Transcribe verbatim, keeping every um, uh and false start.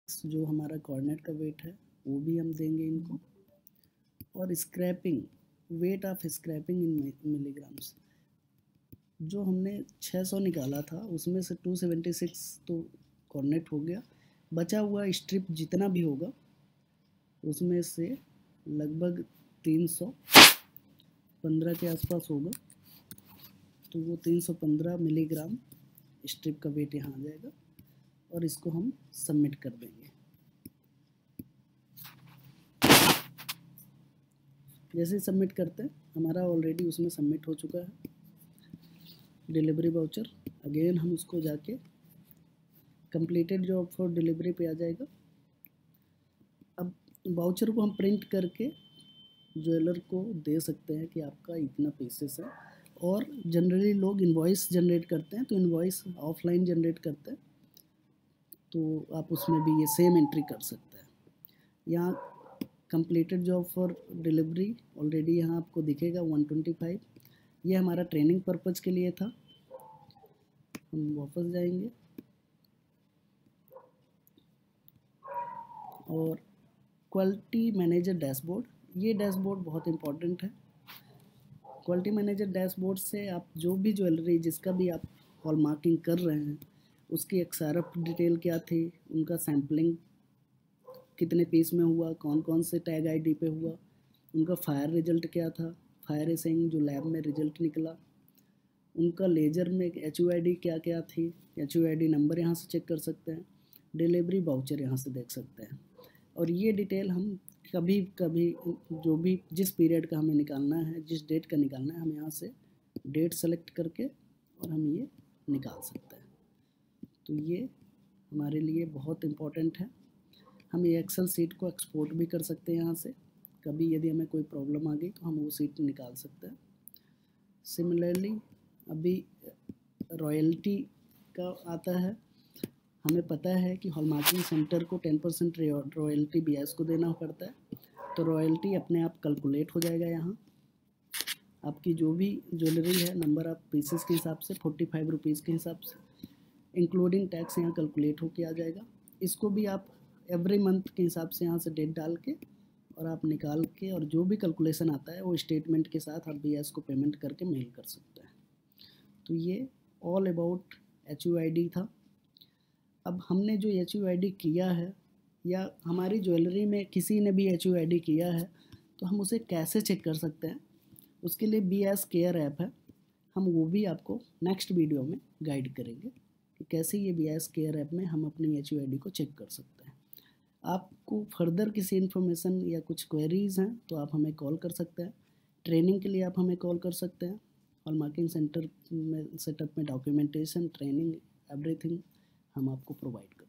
जो हमारा कॉर्नेट का वेट है वो भी हम देंगे इनको। और scraping, weight of scraping in milligrams, जो हमने छह सौ निकाला था उसमें से दो सौ छिहत्तर तो कॉर्नेट हो गया, बचा हुआ स्ट्रिप जितना भी होगा उसमें से लगभग तीन सौ पंद्रह के आसपास होगा, तो वो तीन सौ पंद्रह मिलीग्राम स्ट्रिप का वेट यहाँ आ जाएगा और इसको हम सबमिट कर देंगे। जैसे सबमिट करते हैं हमारा ऑलरेडी उसमें सबमिट हो चुका है डिलीवरी वाउचर। अगेन हम उसको जाके कंप्लीटेड जॉब फॉर डिलीवरी पे आ जाएगा। अब वाउचर को हम प्रिंट करके ज्वेलर को दे सकते हैं कि आपका इतना पीसेस है। और जनरली लोग इनवॉइस जनरेट करते हैं, तो इनवॉइस ऑफलाइन जनरेट करते हैं, तो आप उसमें भी ये सेम एंट्री कर सकते हैं। यहाँ completed job for delivery already यहाँ आपको दिखेगा वन ट्वेंटी फाइव। ये हमारा ट्रेनिंग पर्पज़ के लिए था। हम वापस जाएंगे और क्वालिटी मैनेजर डैशबोर्ड, ये डैशबोर्ड बहुत इंपॉर्टेंट है। क्वालिटी मैनेजर डैशबोर्ड से आप जो भी ज्वेलरी जिसका भी आप हॉल मार्किंग कर रहे हैं उसकी एक्सआरएफ डिटेल क्या थी, उनका सैम्पलिंग कितने पीस में हुआ, कौन कौन से टैग आईडी पे हुआ, उनका फायर रिजल्ट क्या था, फायर एसेइंग जो लैब में रिजल्ट निकला, उनका लेजर में एच यू आई डी क्या क्या थी, H U I D number यहाँ से चेक कर सकते हैं, डिलीवरी वाउचर यहाँ से देख सकते हैं। और ये डिटेल हम कभी कभी जो भी जिस पीरियड का हमें निकालना है, जिस डेट का निकालना है, हम यहाँ से डेट सेलेक्ट करके और हम ये निकाल सकते हैं। तो ये हमारे लिए बहुत इम्पोर्टेंट है। हम ये एक्सेल सीट को एक्सपोर्ट भी कर सकते हैं यहाँ से, कभी यदि हमें कोई प्रॉब्लम आ गई तो हम वो सीट निकाल सकते हैं। सिमिलरली अभी रॉयल्टी का आता है, हमें पता है कि हॉलमार्किंग सेंटर को ten percent royalty B S को देना पड़ता है, तो रॉयल्टी अपने आप कैलकुलेट हो जाएगा। यहाँ आपकी जो भी ज्वेलरी है नंबर ऑफ पीसेस के हिसाब से फोर्टी फाइव रुपीज़ के हिसाब से इंक्लूडिंग टैक्स यहाँ कैलकुलेट होके आ जाएगा। इसको भी आप एवरी मंथ के हिसाब से यहाँ से डेट डाल के और आप निकाल के और जो भी कैलकुलेशन आता है वो स्टेटमेंट के साथ आप बी एस को पेमेंट करके मेल कर सकते हैं। तो ये all about H U I D था। अब हमने जो एच यू आई डी किया है या हमारी ज्वेलरी में किसी ने भी एच यू आई डी किया है तो हम उसे कैसे चेक कर सकते हैं, उसके लिए बी एस केयर ऐप है, हम वो भी आपको नेक्स्ट वीडियो में गाइड करेंगे कि कैसे ये बी एस केयर ऐप में हम अपनी एच यू आई डी को चेक कर सकते हैं। आपको फर्दर किसी इन्फॉर्मेशन या कुछ क्वेरीज़ हैं तो आप हमें कॉल कर सकते हैं। ट्रेनिंग के लिए आप हमें कॉल कर सकते हैं। हॉलमार्किंग सेंटर में सेटअप में डॉक्यूमेंटेशन, ट्रेनिंग, एवरीथिंग हम आपको प्रोवाइड करें।